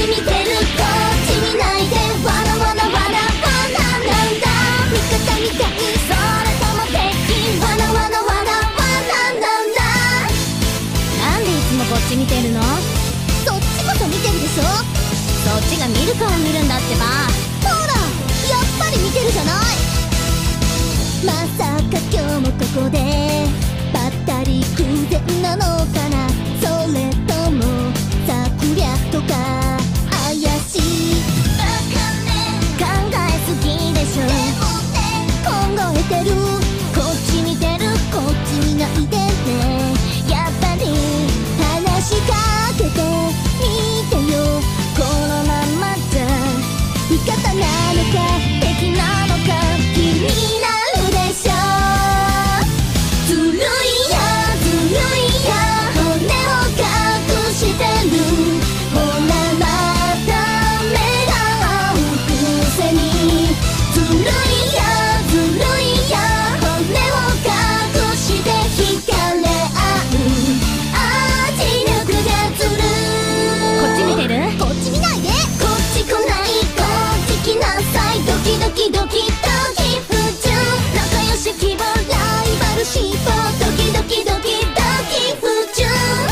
ち見てるこっち見ないでわらわらわらわなんだ味方みたいそれとも敵わらわらわらわなんだなんでいつもこっち見てるの？そっちこそ見てるでしょ。そっちが見るから見るんだってば。ほらやっぱり見てるじゃない。まさか今日もここでばったり偶然なのかな。それとも策略とか怪しいバカね。考えすぎでしょ。考えてるこっち見てるこっち見ないでね。やっぱり話しかけてみてよ。このままじゃ味方なのか敵なのか気になるでしょ。ずるいやずるいや骨を隠してる。ほらまた目が合うくせに。ずるいやずるいや骨を隠して惹かれ合う圧力がずる。こっち見てる？こっち見ないで。こっち来ないこっち来なさい。ドキドキドキドキ不純仲良し希望ライバル志望ドキドキドキドキ不純。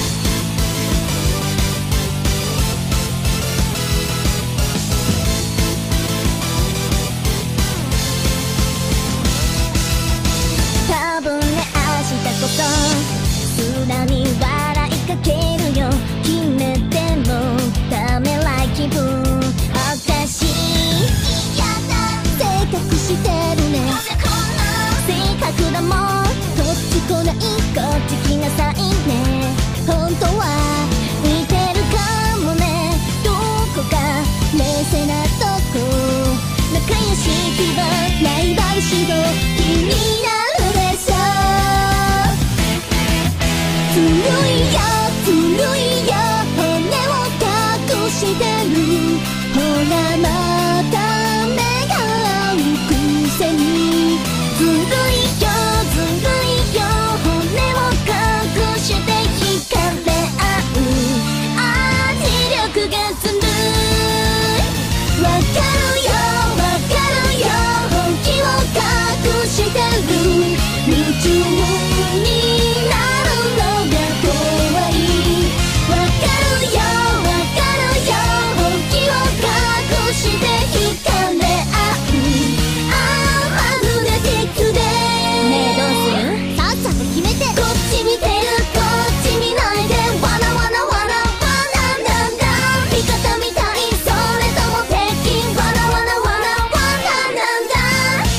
多分ね明日こそ素直に笑いかけるよ。決めてもダメな気分おかしい。嫌だ性格してるね。性格だもん。こっち来ないこっち来なさいね。本当は似てるかもね。どこか冷静なとこ仲良し気分ライバル志望気になるでしょ。ずるいよずるいよ骨を隠してる。ほらまた目が合うくせに。ずるいよずるいよ骨を隠して惹かれ合う圧力がずるい。わかるよわかるよ本気を隠してる。夢中になるのが怖い。わかるよわかるよ本気を隠して惹かれ合うまるで敵で。ねえどうする？さっさと決めて。こっち見てるこっち見ないでわらわらわらわなんだ味方みたいそれとも敵わらわらわらわなんだ。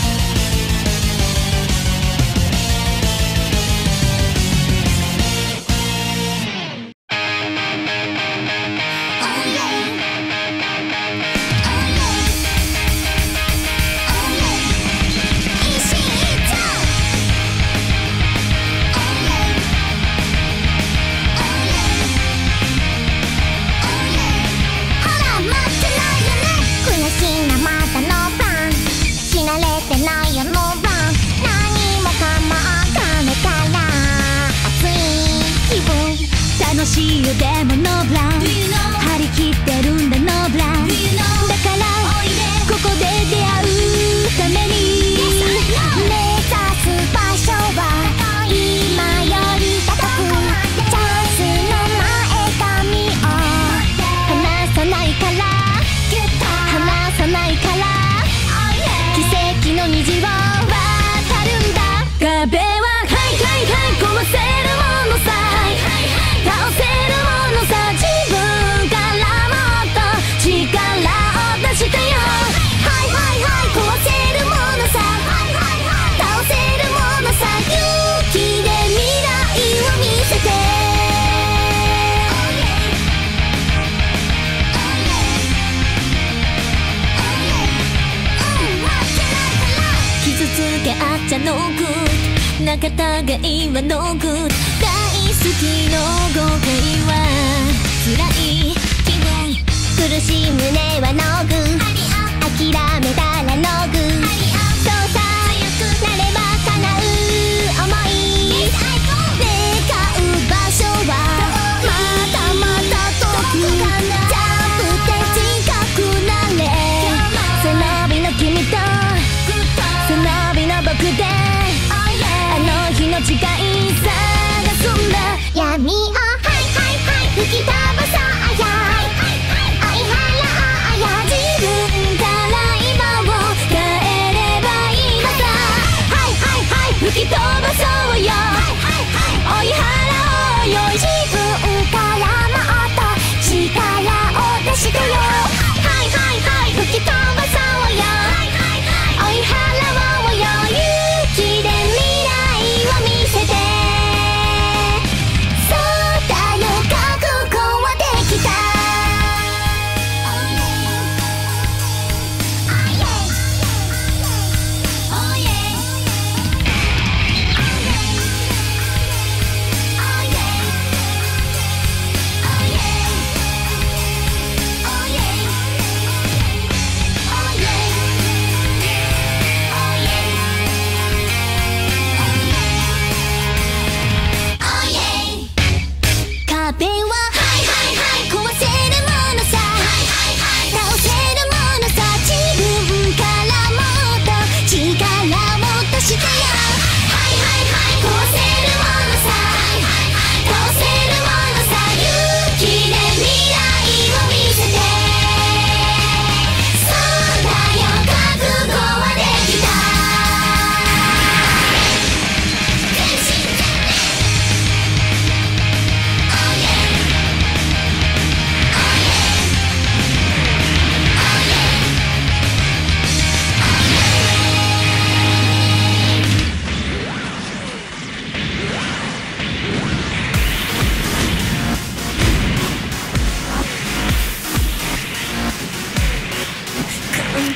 楽しいよでもノブラ張り切ってるんだノブラだからここで出会うために目指す場所は今より高くチャンスの前髪を離さないから離さないから奇跡の虹を渡るんだ。壁ははいはいはい壊せるものさ倒せるものさ自分からもっと力を出してよ。はいはいはい壊せるものさ倒せるものさ勇気で未来を見せて。傷つけ合っちゃノーグッド仲違いはノーグッド大好きの誤解は辛い気分苦しい胸はノーグッド諦めたらノーグッドそうさなれば叶う想い願う場所はまたまた遠くジャンプで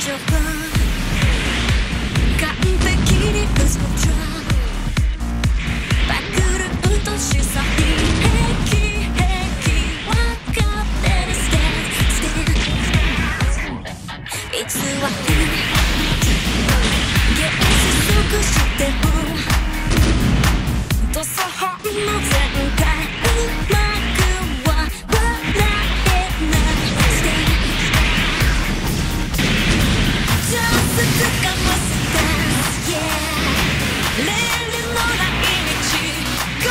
情は完璧に嘘じゃバクルーとしさに平気平気わかってるステップ偽り現実してもとそほんの全開うまくは笑えないステップ Just 掴ませた Yeah レールのない道 Go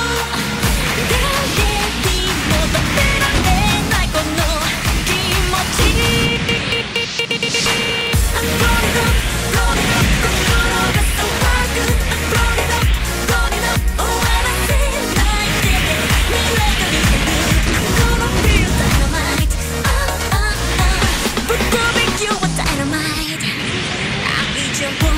誰にも止められないこの気持ち I'm rolling up, rolling up 心が騒ぐ I'm rolling up, rolling up 終わらせないで未来が見える I'm gonna feel dynamite Oh, oh, oh ぶっ飛び You are dynamite 愛情を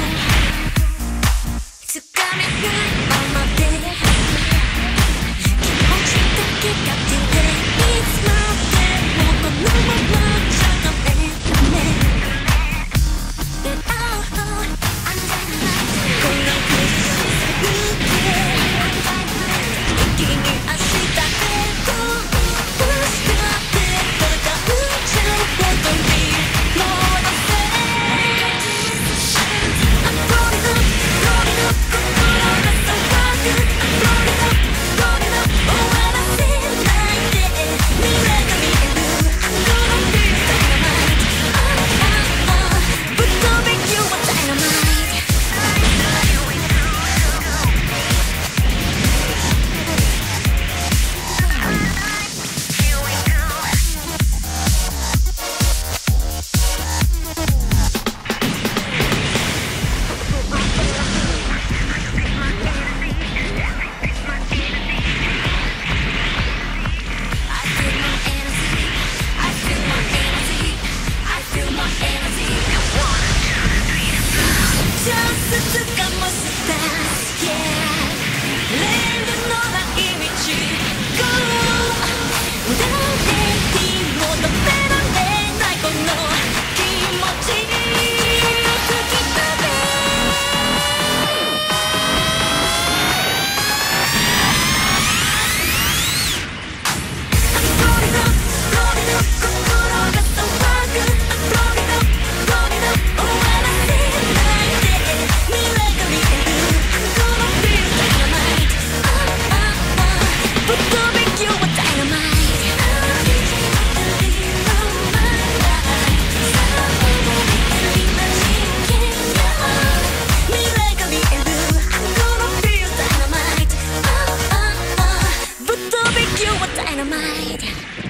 つかめないままで気持ちだけが揺れいつまでもこのままじゃダメダメ Oh, oh, I'm dynamite この苦しさ抜け I'm dynamite 一気に明日へと失って戦うじゃん本当に戻せ I'm rolling up, rolling up 心が騒ぐ I'm rolling up, rolling up 終わらせないで未来が見える I'm gonna feel dynamite Oh, oh, oh ぶっ飛び You are dynamite I feel my energy I feel my energy Just 掴ませた Yeah レールのない道 Go 誰にも止められないこの気持ち吹き飛べ I'm rolling up, rolling up 心が騒ぐ I'm rolling up, rolling up 終わらせないで未来が見える I'm gonna feel dynamite Oh, oh, oh ぶっ飛び You are dynamite 未来が見える I'm gonna feel dynamite Oh, oh, oh ぶっ飛び You are dynamite